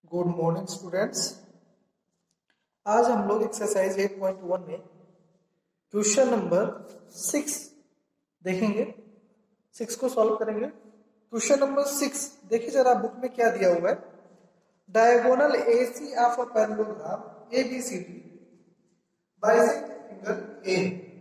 Good morning students. आज हम लोग एक्सरसाइज 8.1 में क्वेश्चन नंबर 6 देखेंगे। 6 को सॉल्व करेंगे। क्वेश्चन नंबर 6 देखिए जरा बुक में क्या दिया हुआ है। Diagonal AC of a parallelogram ABCD bisect angle A।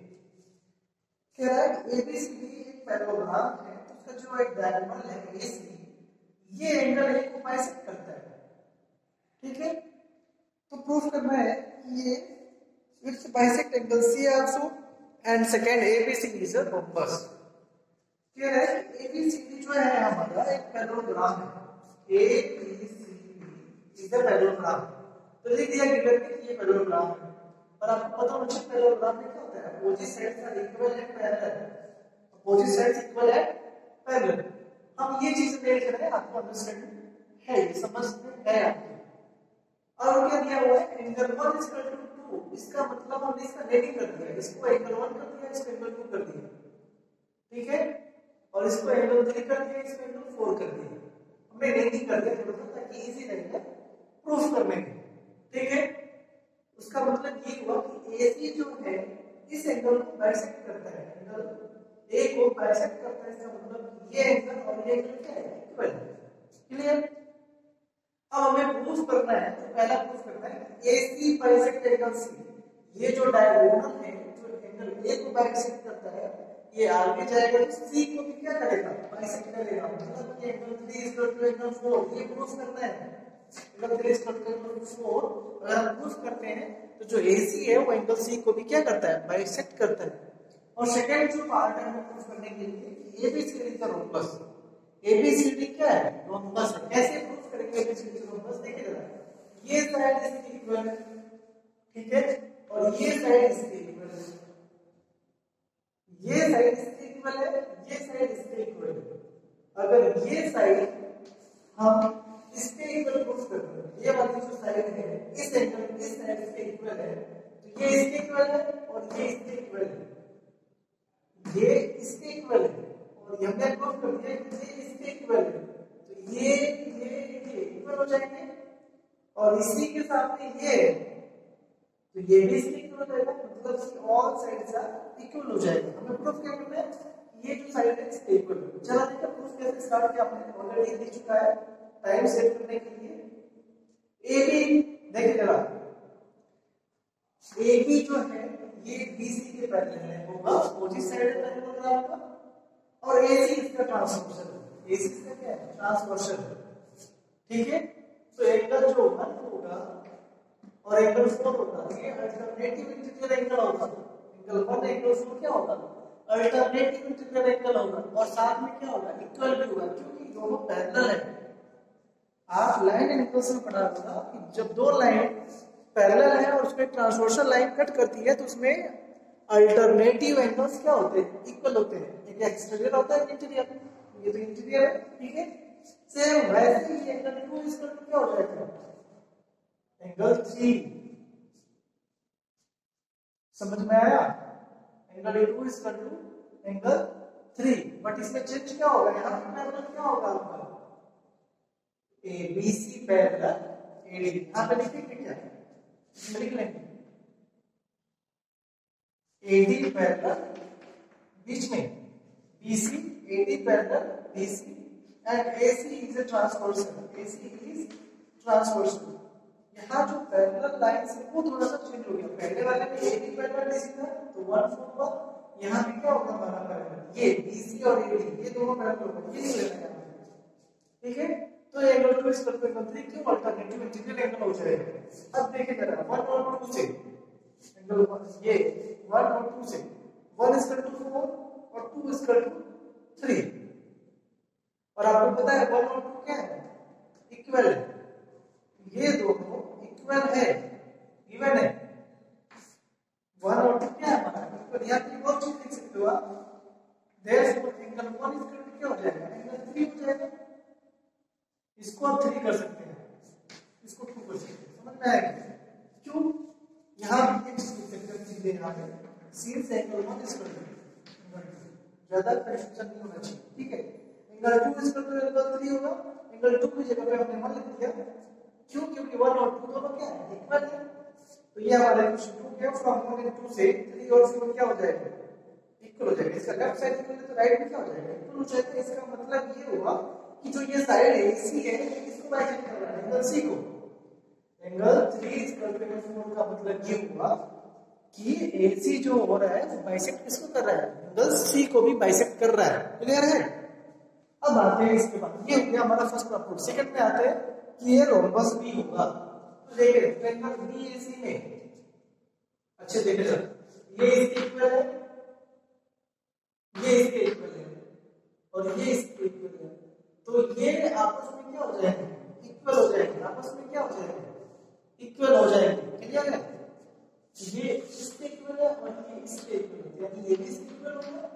कह रहा है ABCD एक पैरेललोग्राम है, तो उसका जो एक डायगोनल है AC, ये एंगल A को बाइसेक्ट करता है। ठीक है, तो प्रूफ करना है कि ये it's bisect angle C also and second ABCD is a rhombus. कह रहा है ABCD जो है हमारा एक पैरेललोग्राम है। ABCD इज अ पैरेललोग्राम, तो लिख दिया गिवन में कि ये पैरेललोग्राम है। और आपको पता होना चाहिए पैरेललोग्राम में क्या होता है, opposite sides are equal and parallel. Opposite sides equal and parallel. हम ये चीज नहीं लिख रहे हैं, आपको अंडरस्टैंडिंग है, ये समझ में है आपको। और क्या दिया हुआ है, एंगल 1 इज इक्वल टू 2। इसका मतलब हमने इसका नेटिंग कर दिया, इसको एंगल 1 कर दिया, इसको एंगल 2 कर दिया। ठीक है, और इसको एंगल 3 कर दिया, इसको एंगल 4 कर दिया। हमने नेटिंग कर दिया थोड़ा सा ताकि इजी रहेगा प्रूफ करने में। ठीक है, उसका मतलब ये हुआ कि AC जो है इस एंगल को बाइसेक्ट करता है, एंगल A को बाइसेक्ट करता है। इसका मतलब ये एंगल और ये एंगल क्या है, इक्वल है। क्लियर। अब हमें प्रूफ करना है, तो पहला प्रूफ करना है AC बाइसेक्ट एंगल C। ये जो डायगोनल है जो एंगल A को बाइसेक्ट करता है, ये आगे जाएगा तो C को भी क्या करेगा, बाइसेक्ट करेगा। मतलब ये angle 3 is equal to angle 4, ये प्रूफ करना है। Angle 3 is equal to angle 4 अगर हम प्रूफ करते हैं तो जो AC है वो एंगल C को भी क्या करता है, बाइसेक्ट करता है। और सेकंड जो पार्ट है वो प्रूफ करने के लिए ABCD is a rhombus. ABCD क्या है, रोम्बस है। कैसे प्रूफ करेंगे ABCD रोम्बस, देखिए जरा। ये साइड इसके इक्वल है, ठीक है, और ये साइड इसके इक्वल है। ये साइड इसके इक्वल है, ये साइड इसके इक्वल है। अगर ये साइड हम इसके इक्वल प्रूफ करते हैं, ये वाली जो साइड है इस एंगल इस साइड इसके इक्वल है, तो ये इसके इक्वल है और ये इसके इक्वल है, ये इसके इक्वल है। और ये हमने प्रूफ कर दिया कि ये इसके इक्वल है, तो ये इक्वल हो जाएंगे। और इसी के साथ में ये तो ये भी इसके इक्वल हो जाएगा, मतलब ऑल साइड्स आर इक्वल हो जाएगा। हमें प्रूफ क्या करना है, ये जो साइड है इसके इक्वल है। चला देखिए प्रूफ कैसे स्टार्ट किया हमने, ऑलरेडी दिख चुका है टाइम सेव करने के लिए। AB देखिए जरा, AB जो है ये BC के पैरेलल है, होगा अपोजिट साइड पैरेललोग्राम का। और AC इसका ट्रांसवर्सल है, AC इसका क्या है, ट्रांसवर्सल है। ठीक है, तो एंगल जो 1 होगा और एंगल 4 होगा, ये अल्टरनेटिव इंटीग्रल एंगल होगा। एंगल 1 एंगल 4 क्या होगा, अल्टरनेटिव इंटीग्रल एंगल होगा। और साथ में क्या होगा, इक्वल भी होगा, क्योंकि दोनों पैरेलल है। आप लाइन एंगल्स में पढ़ा होगा कि जब दो लाइन पैरेलल है और उसमें ट्रांसवर्सल लाइन कट करती है तो उसमें अल्टरनेटिव एंगल्स क्या होते हैं, इक्वल होते हैं। एक एक्सटीरियर होता है, इंटीरियर। ये तो इंटीरियर है, ठीक है। सेम वैसे ही एंगल 2 इसका क्या हो जाएगा, एंगल 3। समझ में आया, एंगल 2 इसका एंगल 3। बट इसमें चेंज क्या होगा, यहाँ पे पैरेलल क्या होगा आपका, ABC पैरेलल AD। यहाँ पे लिखेंगे क्या, लिख लेंगे AD पैरेलल बीच में BC, AD parallel BC and AC is a transversal. AC is transversal. यहाँ जो पैरेलल लाइंस है वो थोड़ा सा चेंज हो गया। पहले वाले में AD पैरेलल BC था तो 1 4 हुआ। यहाँ पे क्या होगा हमारा पैरेलल, ये BC और AD ये दोनों पैरेलल होगा, ये नहीं लेना है। ठीक है, तो angle 2 is equal to angle 3 क्यों, अल्टरनेटिव इंटीग्रल एंगल हो जाएगा। अब देखिए जरा 1 और 2 से एंगल 1, ये 1 और 2 से 1 इज इक्वल टू 4 और 2 इज इक्वल टू 3। और आपको पता है 1 और 2 क्या है, इक्वल है। ये दोनों इक्वल है, गिवन है। 1 और 2 क्या है हमारा इक्वल। यहाँ पे और चीज लिख सकते हो आप, therefore angle 1 is equal to क्या हो जाएगा, एंगल 3 हो जाएगा। इसको आप 3 कर सकते हैं, इसको 2 कर सकते हैं। समझ में आएगा क्यों, यहाँ भी ये चीज लिख सकते हैं सीधे यहाँ पे, since angle 1 is equal to angle 2, ज्यादा कंफ्यूजन नहीं होना चाहिए। ठीक है, angle 2 is equal to angle 3 होगा। एंगल 2 की जगह पे हमने 1 लिख दिया, क्यों? क्योंकि 1 और 2 दोनों क्या है, इक्वल है। तो ये हमारा इक्वेशन 2 क्या, फ्रॉम 1 and 2 से 3 और 7 क्या हो जाएगा, इक्वल हो जाएगा। इसका लेफ्ट साइड इक्वल है तो राइट में क्या हो जाएगा, इक्वल हो जाएगा। इसका मतलब ये हुआ कि जो ये साइड है AC है, ये किसको बाइसेक्ट कर रहा है, एंगल C को। एंगल 3 का मतलब ये हुआ कि AC जो हो रहा है वो बाइसेक्ट किसको कर रहा है, एंगल C को भी बाइसेक्ट कर रहा है। क्लियर है? अब आते हैं इसके बाद, ये हो गया हमारा फर्स्ट प्रॉपर्टी। सेकंड में आते हैं कि ये रोम्बस भी होगा। तो देखिए ट्रायंगल BAC में अच्छे देखे सर, ये इसके इक्वल है, ये इसके इक्वल है और ये इसके इक्वल है। तो ये आपस में क्या हो जाएंगे, इक्वल हो जाएंगे। आपस में क्या हो जाएंगे, इक्वल हो जाएंगे। क्लियर है? ये इसके इक्वल है और ये इसके इक्वल है, यानी ये भी इसके इक्वल होगा।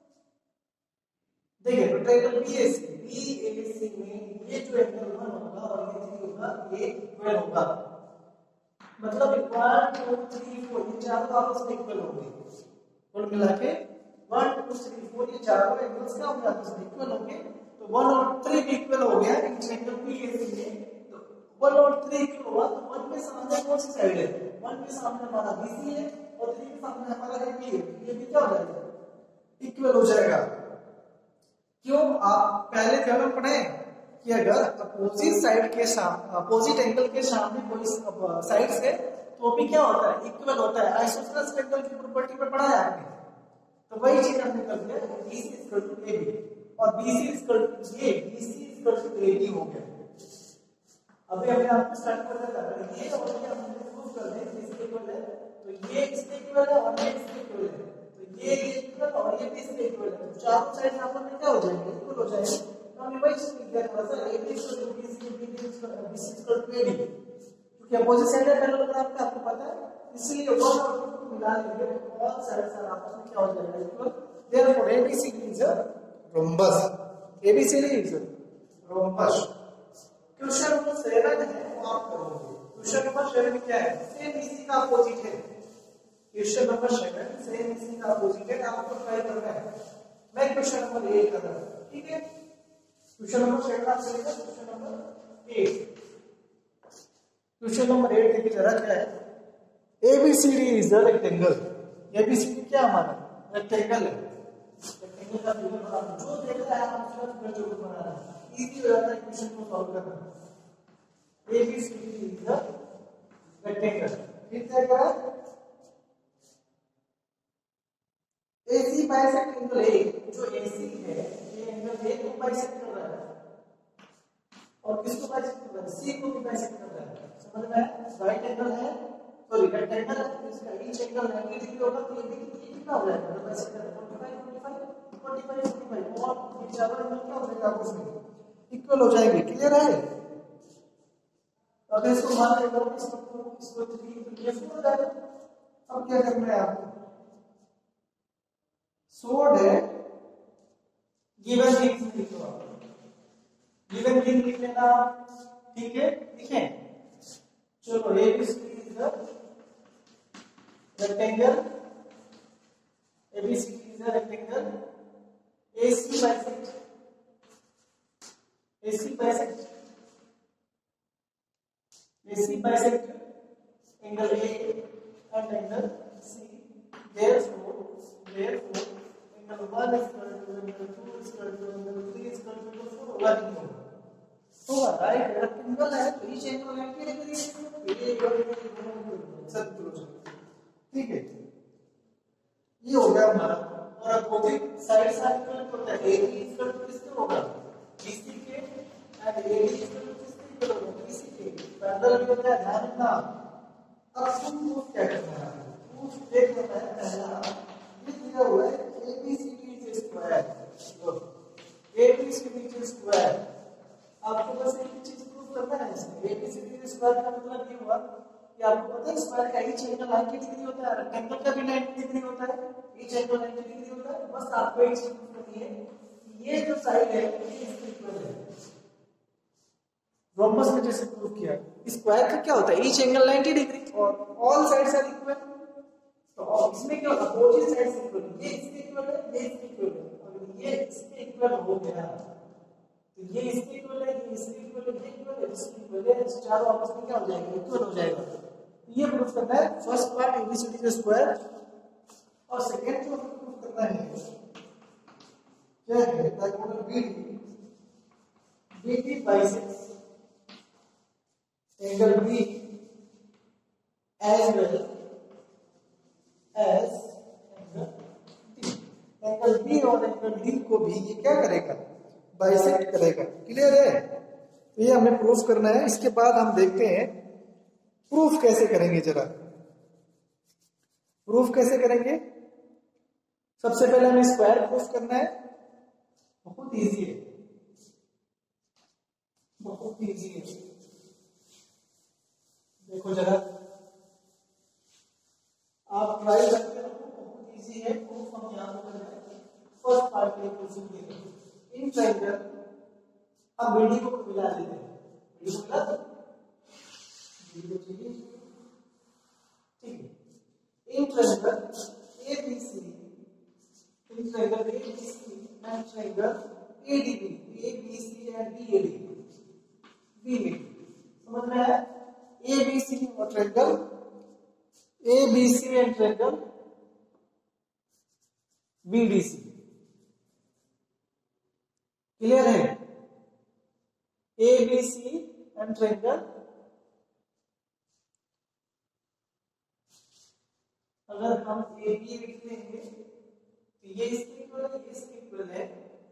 देखिए तो ट्रायंगल BAC में ये जो एंगल 1 होगा और ये 3 होगा, ये इक्वल होगा। मतलब 1 2 3 4 ये चारों आपस में इक्वल होंगे। कुल मिला के 1 2 3 4 ये चारों एंगल्स क्या होंगे, आपस में इक्वल होंगे। तो 1 और 3 भी इक्वल हो गया इन ट्रायंगल BAC में। तो 1 और 3 इक्वल हुआ तो 1 के सामने कौन सी साइड है, 1 के सामने हमारा BC है और 3 के सामने हमारा AB है। ये भी क्या हो जाएगा, इक्वल हो जाएगा। क्यों? आप पहले थ्योरम पढ़े कि अगर अपोजिट साइड के सामने, अपोजिट एंगल के सामने कोई साइड्स है तो भी क्या होता है, इक्वल होता है। आइसोसेलेस एंगल की प्रॉपर्टी में पढ़ा है आपने, तो वही चीज हमने कर दिया। BC इक्वल टू AB और BC equal to A, BC equal to AB हो गया। अभी हमने आपको स्टार्ट कर दिया था, ये और ये हमने प्रूव कर दिया कि इसके इक्वल है। तो ये इसके इक्वल है और ये इसके इक्वल है, तो ये इक्वल और ये भी इसके इक्वल है। तो चारों साइड आपस में क्या हो जाएंगे, इक्वल हो जाएंगे। तो हमने वही चीज लिख दिया थोड़ा सा, AB equal to BC, BC equal to AD, क्योंकि अपोजिट साइड है पैरेललोग्राम का, आपको पता है। इसलिए 1 और 2 को मिला लेंगे तो ऑल साइड्स आर आपस में क्या हो जाएगा, equal. Therefore ABCD is a rhombus. ABCD is a rhombus. Question number 7 है वो आप करोगे। क्वेश्चन नंबर 7 क्या है, सेम BC का अपोजिट है। क्वेश्चन नंबर 7 सेम BC का अपोजिट है, आपको ट्राई करना है। मैं क्वेश्चन नंबर 8 कर रहा हूं, ठीक है। क्वेश्चन नंबर 7 आप चलेगा, क्वेश्चन नंबर 8। क्वेश्चन नंबर 8 देखिए जरा क्या है, ABCD is a rectangle. ABCD क्या हमारा रेक्टेंगल है। रेक्टेंगल का फिगर बनाना, जो देख रहा है आप उसका फिगर जरूर बनाना, इजी हो जाता है क्वेश्चन को सॉल्व करना। ABCD is a rectangle. फिर क्या करा, AC बाइसेक्ट एंगल A, जो AC है ये एंगल A को बाइसेक्ट कर रहा है और किसको बाइसेक्ट कर रहा है, C को भी बाइसेक्ट कर रहा है। समझ में आया? राइट एंगल है, सॉरी रेक्टेंगल है, इसका ईच एंगल 90 डिग्री होगा तो ये भी कितना हो जाएगा, तो बाइसेक्ट कर 45 45 और ये चारों एंगल क्या हो जाएगा, आपस में इक्वल हो जाएंगे। क्लियर है? अगर इसको मान लेगा इसको 3 तो ये 4 हो जाएगा। अब क्या करना है आपको, सोड है गिवन थिंग्स लिख लो, गिवन थिंग लिख लेना, ठीक है। लिखें, चलो ABCD is the rectangle, ABCD is the rectangle, AC bisect angle A and angle C, therefore angle 1 is equal to angle 2 is equal to angle 3 is equal to 4 होगा नहीं होगा, राइट। रेक्टेंगल है तो ईच एंगल 90 डिग्री है, ठीक है। ये हो गया हमारा। और अपोजिट साइड इक्वल होता है, AB इक्वल टू किसके होगा, BC के, एंड AD इक्वल टू किसके इक्वल होगा, BC के। पैरेलल भी होता है, ध्यान रखना। अब प्रूफ क्या करना है, प्रूफ देख लेना है। पहला ये दिया हुआ है ABCD स्क्वायर, ABCD स्क्वायर। आपको बस एक चीज प्रूफ करना है इसमें। ABCD स्क्वायर का मतलब ये हुआ कि आपको पता है स्क्वायर का ईच एंगल 90 डिग्री होता है, रेक्टेंगल का भी 90 डिग्री होता है, ईच एंगल 90 डिग्री होता है। बस आपको एक चीज प्रूफ करनी है कि ये जो साइड है ये इसके इक्वल है। रोम्बस में जैसे प्रूफ किया, स्क्वायर का क्या होता है, ईच एंगल 90 डिग्री और ऑल साइड्स आर इक्वल। तो इसमें क्या होता है, अपोजिट साइड्स इक्वल, ये इसके इक्वल है, ये इसके इक्वल है, और ये इसके इक्वल हो गया तो ये इसके इक्वल है, ये इसके इक्वल है, ये इक्वल है, इसके इक्वल है, चारों आपस में क्या हो जाएगा, इक्वल हो जाएगा। ये प्रूफ करना है फर्स्ट पार्ट एबीसीडी का स्क्वायर, और सेकंड जो प्रूफ करना है क्या है, diagonal BD, BD bisects angle B as well as angle B और एंगल डी को भी ये क्या करेगा, बाइसेक्ट करेगा। क्लियर है? तो ये हमें प्रूफ करना है। इसके बाद हम देखते हैं प्रूफ कैसे करेंगे। जरा प्रूफ कैसे करेंगे, सबसे पहले हमें स्क्वायर प्रूफ करना है। बहुत इजी है, बहुत इजी है। देखो जरा आप ट्राई करते हो, बहुत इजी है प्रूफ। हम यहां पर फर्स्ट पार्ट के प्रूफ देंगे। इन ट्रायंगल अब बीडी को मिला देते हैं, बीडी को मिला दो, बीडी को चाहिए, ठीक है। In triangle ABC, in triangle ABC and triangle ADB, ABC and BAD, BAD समझ में आया? एबीसी और triangle ABC and triangle BDC. Clear है? एबीसी एंड ट्रायंगल, अगर हम ए बी लिख लेंगे तो ये इसके इक्वल है, ये इसके इक्वल है,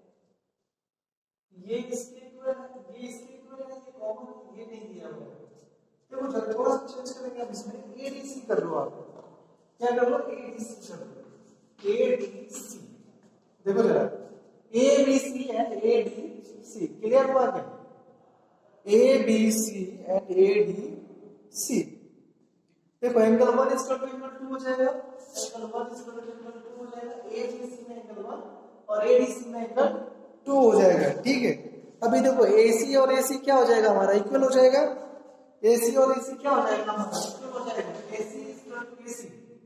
ये इसके इक्वल है, ये इसके इक्वल है, ये कॉमन ये नहीं दिया हुआ है। देखो जरा थोड़ा सा चेंज करेंगे आप, इसमें एडीसी कर लो। आप क्या कर लो, एडीसी कर लो, एडीसी। देखो जरा एबीसी एंड एडीसी, क्लियर हुआ क्या? ABC and ADC. देखो एंगल 1 इक्वल टू एंगल 2 हो जाएगा, एंगल 1 इक्वल टू एंगल 2 हो जाएगा, एबीसी में एंगल 1 और एडीसी में एंगल 2 हो जाएगा। ठीक है, अभी देखो एसी और एसी क्या हो जाएगा हमारा, इक्वल हो जाएगा। एसी और एसी क्या हो जाएगा हमारा, इक्वल हो जाएगा। AC equal to AC,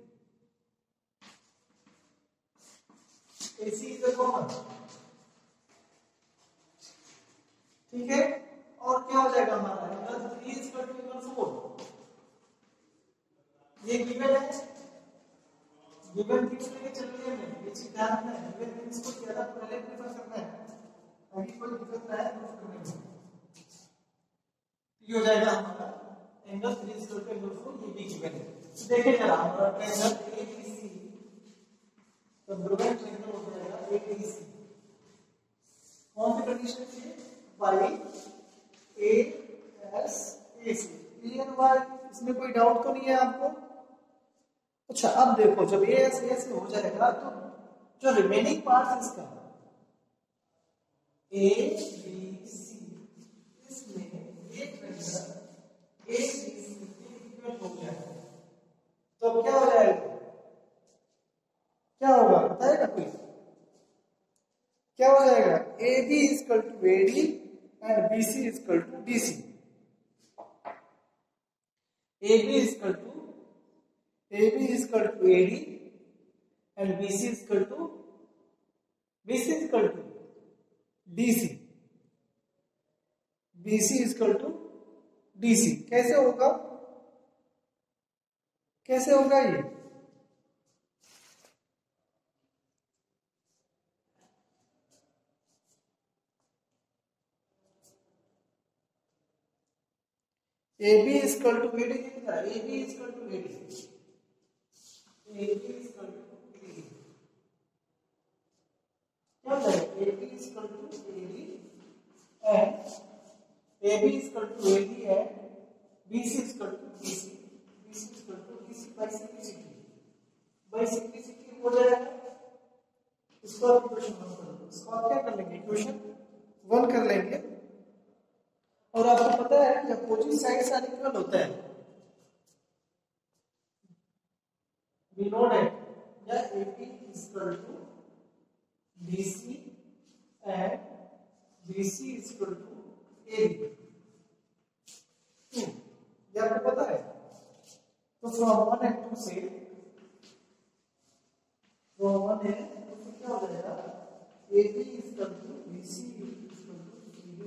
AC is a common, ठीक है। और क्या हो जाएगा हमारा, एंगल 3 इक्वल टू एंगल 4। ये गिवन है, गिवन थिंग्स लेके चलते हैं, ये चीज ध्यान रखना है। गिवन थिंग्स को ज्यादा पहले प्रेफर करना है, अभी कोई दिक्कत ना है प्रूफ करने में। ये हो जाएगा हमारा एंगल 3 इक्वल टू एंगल 4, ये भी गिवन है। तो देखिए जरा हमारा ट्रायंगल एबीसी कंग्रुएंट ट्रायंगल हो जाएगा एबीसी। कौन सी कंडीशन है, by A S A C. Clear हुआ? इसमें कोई डाउट तो नहीं है आपको? अच्छा अब देखो जब ए एस ए सी हो जाएगा तो जो रिमेनिंग पार्ट इसका ए बी सी, इसमें एक triangle A B C equal हो जाएगा। तो अब क्या हो जाएगा, क्या होगा बताएगा कोई? क्या हो जाएगा, A B equal to A D and B C equal to D C. A B equal to A D and B C equal to D C, B C equal to D C. कैसे होगा, कैसे होगा ये? AB equal to AD कितना है, AB equal to AD, AB equal to AD क्या होता है, AB equal to AD and AB equal to AD and BC equal to BC, BC equal to BC by simplicity हो जाएगा। इसको आप equation 1 कर लो, इसको आप क्या कर लेंगे, इक्वेशन 1 कर लेंगे। और आपको पता है जब अपोजिट साइड्स आर इक्वल होता है, वी नो दैट या AP equal to BC and BC equal to AB, ये आपको पता है। तो फ्रॉम 1 एंड 2 से, फ्रॉम 1 एंड 2 क्या हो जाएगा, AB equal to BC equal to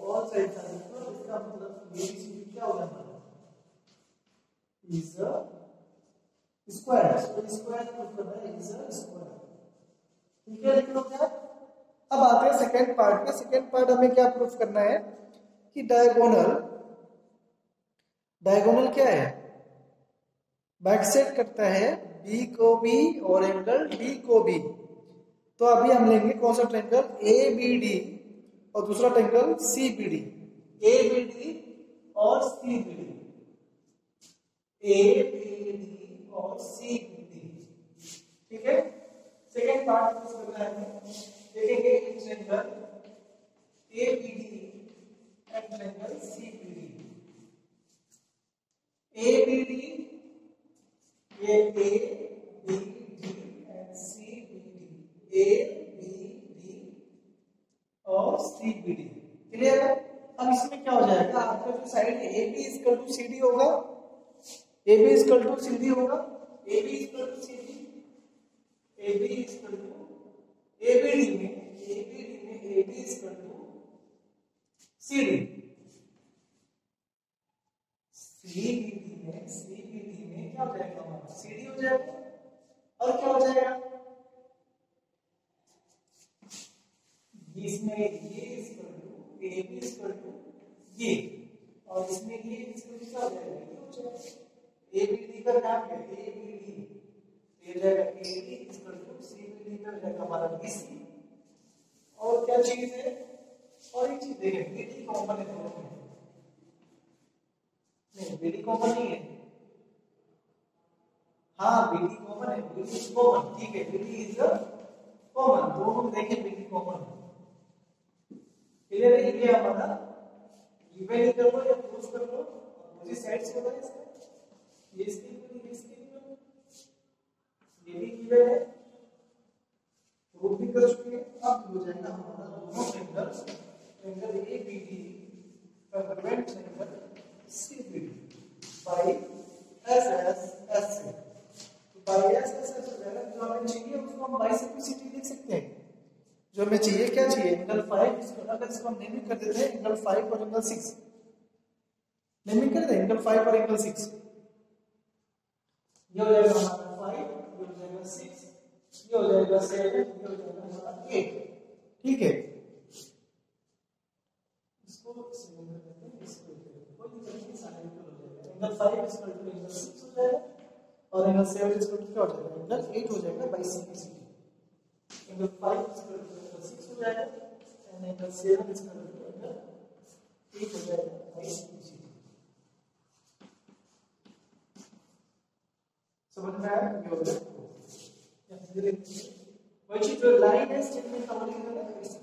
all sides are equal, इसका मतलब ABCD क्या हो जाता है, इज अ स्क्वायर। तो स्क्वायर प्रूफ करना है, इज अ स्क्वायर। ठीक है, लिख लो क्या। अब आते हैं सेकंड पार्ट पे। सेकंड पार्ट हमें क्या प्रूफ करना है कि डायगोनल क्या है, बैकसेट करता है बी को बी और एंगल डी को बी। तो अभी हम लेंगे कौन सा ट्रायंगल, ABD और दूसरा ट्रायंगल CBD। ABD और CBD, ABD और CBD। ठीक है, सेकेंड पार्ट यूज करना है। देखेंगे triangle ABD and triangle CBD। ABD ये ABD एंड CBD, ABD और CBD। क्लियर है। अब इसमें क्या हो जाएगा, आपका जो साइड है AB इक्वल टू CD होगा, AB इक्वल टू CD होगा, AB equal to CD, AB equal to ABD में AB equal to CD, CBD में क्या हो जाएगा हमारा, CD हो जाएगा। और क्या हो जाएगा, इसमें ये equal to AB equal to ये, और इसमें ये इक्वल टू क्या हो जाएगा, ये हो जाएगा। ABD का नाम है ABD, ये जाएगा AD इक्वल टू CBD का जाएगा हमारा BC। और क्या चीज है, और एक चीज देखें, BD कॉमन है दोनों में, नहीं BD कॉमन नहीं है, हाँ BD कॉमन है, BD इज कॉमन। ठीक है, BD इज कॉमन, दोनों में देखें BD कॉमन। क्लियर है, ये हमारा गिवन कर लो या प्रूफ कर लो, अपोजिट साइड्स होगा इसका, ये इसकी ये भी गिवन है, प्रूफ भी कर चुके हैं। अब हो जाएगा हमारा दोनों triangle ABD congruent triangle CBD by SSS। तो बाय SSS हो जाएगा, जो हमें चाहिए उसको हम बाय सिंप्लिसिटी लिख सकते हैं। जो हमें चाहिए क्या चाहिए, एंगल 5, इसको अगर इसको हम नेमिंग कर देते हैं एंगल 5 और एंगल 6, नेमिंग कर दें एंगल 5 और एंगल 6, ये हो जाएगा हमारा 5, ये हो जाएगा 6, ये हो जाएगा 7, ये हो जाएगा हमारा 8। ठीक है, इसको सिंगल कर देते हैं, इसको कोई दिक्कत नहीं, सारे इक्वल हो जाएगा। एंगल 5 इक्वल टू एंगल 6 हो जाएगा, और एंगल 7 इक्वल टू क्या हो जाएगा, एंगल 8 हो जाएगा by simplicity. Angle 5 equal to angle 6 हो जाएगा, and angle 7 equal to angle 8 हो जाएगा बाय सिंप्लिसिटी। समझ में आया, ये हो गया। वही चीज जो लाइन है स्टेटमेंट कवरिंग करना है इसको।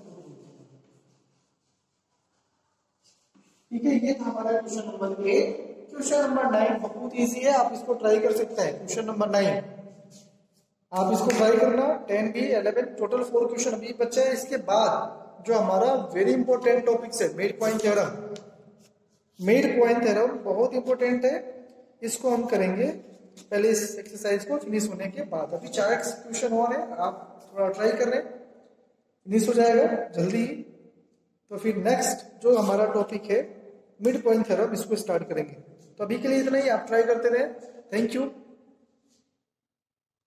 ठीक है, ये था हमारा क्वेश्चन नंबर 8। क्वेश्चन नंबर 9 बहुत इजी है, आप इसको ट्राई कर सकते हैं। क्वेश्चन नंबर 9 आप इसको ट्राई करना, 10 भी 11 टोटल 4 क्वेश्चन अभी बचे हैं। इसके बाद जो हमारा वेरी इंपॉर्टेंट टॉपिक्स है mid point theorem, mid point theorem बहुत इंपॉर्टेंट है, इसको हम करेंगे पहले इस एक्सरसाइज को फिनिश होने के बाद। अभी 4 क्वेश्चन और है, आप थोड़ा ट्राई कर रहे हैं, फिनिश हो जाएगा जल्दी ही। तो फिर नेक्स्ट जो हमारा टॉपिक है मिड पॉइंट थ्योरम, इसको स्टार्ट करेंगे। तो अभी के लिए इतना ही, आप ट्राई करते रहे। Thank you.